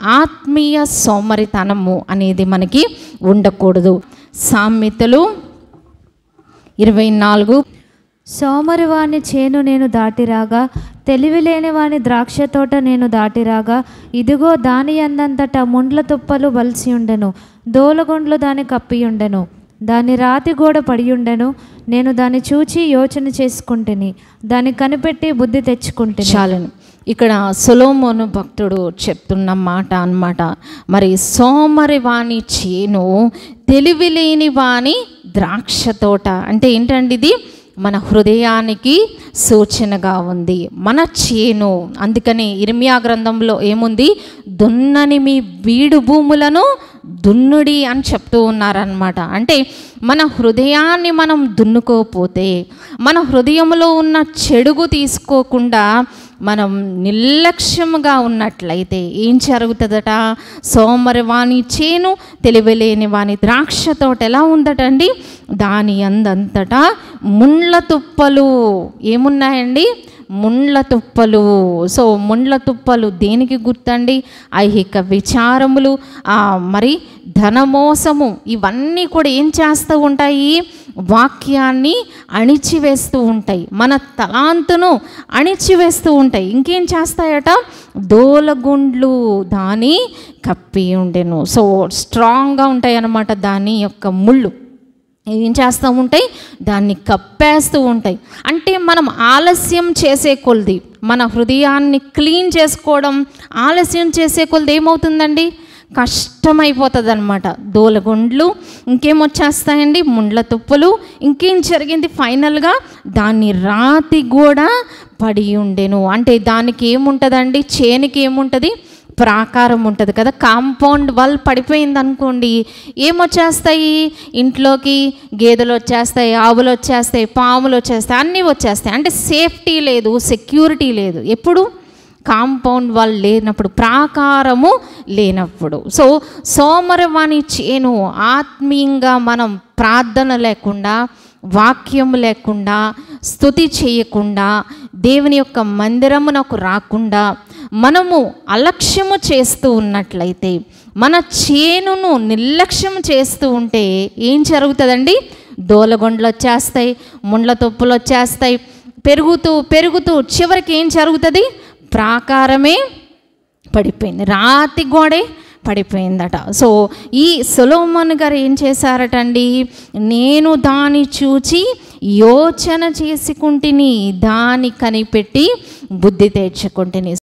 ఆత్మీయ సోమరితనము అనేది మనకి ఉండకూడదు. సామెతలు 24. సోమరివాని చేను నేను దాటిరాగా, తెలివిలేని వాని ద్రాక్ష తోట నేను దాటిరాగా, ఇదిగో దాని అందంతటా ముండ్ల తుప్పలు బలిసి ఉండెను, దోలగొండ్లు దాని కప్పియుండెను, దాని రాతి గోడ పడియుండెను. నేను దాన్ని చూచి యోచన చేసుకుంటుని, దాన్ని కనిపెట్టి బుద్ధి తెచ్చుకుంటుని. చాలను. ఇక్కడ సొలొమోను భక్తుడు చెప్తున్న మాట అన్నమాట. మరి సోమరి వాని చేను, తెలివిలేని వాని ద్రాక్ష తోట అంటే ఏంటండి? ఇది మన హృదయానికి సూచనగా ఉంది. మన చేను, అందుకని ఇర్మియా గ్రంథంలో ఏముంది? దున్నని మీ బీడు భూములను దున్నుడి అని చెప్తూ ఉన్నారనమాట. అంటే మన హృదయాన్ని మనం దున్నుకోకపోతే, మన హృదయంలో ఉన్న చెడుగు తీసుకోకుండా మనం నిర్లక్ష్యముగా ఉన్నట్లయితే ఏం జరుగుతుందట? సోమరి వాని చేను, తెలివిలేని వాని ద్రాక్ష తోట ఎలా ఉందటండి? దాని అందంతటా ముండ్ల తుప్పలు. ఏమున్నాయండి? ముండ్ల తుప్పలు. సో ముండ్ల తుప్పలు దేనికి గుర్తండి? ఐహిక విచారములు, మరి ధనమోసము, ఇవన్నీ కూడా ఏం చేస్తూ ఉంటాయి? వాక్యాన్ని అణిచివేస్తూ ఉంటాయి, మన తలాంతును అణిచివేస్తూ ఉంటాయి. ఇంకేం చేస్తాయట? దోలగుండ్లు దాని కప్పి ఉండెను. సో స్ట్రాంగ్గా ఉంటాయి అన్నమాట దాని యొక్క ముళ్ళు. ఏం చేస్తూ ఉంటాయి? దాన్ని కప్పేస్తూ ఉంటాయి. అంటే మనం ఆలస్యం చేసే కొలది, మన హృదయాన్ని క్లీన్ చేసుకోవడం ఆలస్యం చేసే కొలది ఏమవుతుందండి? కష్టమైపోతుంది అనమాట. దోలగుండ్లు, ఇంకేమొచ్చేస్తాయండి? ముండ్ల తుప్పులు. ఇంకేం జరిగింది? ఫైనల్గా దాన్ని రాతి కూడా పడి ఉండెను. అంటే దానికి ఏముంటుందండి? చేనికి ఏముంటుంది? ప్రాకారం ఉంటుంది కదా. కాంపౌండ్ వాల్ పడిపోయింది అనుకోండి, ఏమొచ్చేస్తాయి? ఇంట్లోకి గేదెలు వచ్చేస్తాయి, ఆవులు వచ్చేస్తాయి, పాములు వచ్చేస్తాయి, అన్నీ వచ్చేస్తాయి. అంటే సేఫ్టీ లేదు, సెక్యూరిటీ లేదు. ఎప్పుడు? కాంపౌండ్ వాల్ లేనప్పుడు, ప్రాకారము లేనప్పుడు. సో సోమరివాని చేను, ఆత్మీయంగా మనం ప్రార్థన లేకుండా, వాక్యం లేకుండా, స్తుతి చేయకుండా, దేవుని యొక్క మందిరమునకు రాకుండా మనము అలక్ష్యము చేస్తూ ఉన్నట్లయితే, మన చేనును నిర్లక్ష్యం చేస్తూ ఉంటే ఏం జరుగుతుందండి? దోలగొండలు వచ్చేస్తాయి, ముండ్ల తుప్పులు వచ్చేస్తాయి, పెరుగుతూ పెరుగుతూ చివరికి ఏం జరుగుతుంది? ప్రాకారమే పడిపోయింది, రాతి గోడే పడిపోయిందట. సో ఈ సొలొమోను గారు ఏం చేశారటండి? నేను దాన్ని చూచి యోచన చేసుకుంటుని, దాన్ని కనిపెట్టి బుద్ధి తెచ్చుకుంటుని.